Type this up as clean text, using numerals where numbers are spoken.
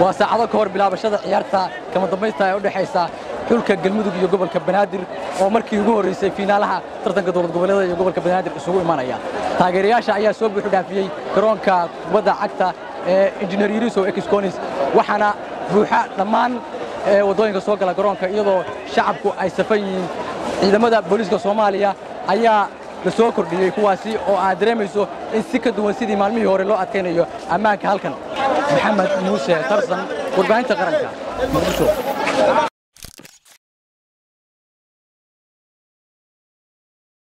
وساعدوا كور بلا بشرة عيارتها كما ضميتها يودي حيسا xulka galmudug iyo gobolka banaadir oo markii ugu horeysay finaalaha tartanka dowlad goboleedyada iyo gobolka banaadir isugu imanaya taageerayaasha ayaa soo buuxu dhaafiyay garoonka kubadda cagta ee Engineer Yariso Exconis waxaana buuxa dhammaan wadooyinka soo gala garoonka iyadoo shacabku ay safan yihiin ciidamada booliska Soomaaliya ayaa la soo kordhiyay kuwaasi oo aad dareemayso in si ka duwan sidii maalmihii hore loo adkeynayo ammaanka halkan Maxamed Muuse Tarsan warbaahinta qaranka Muqdisho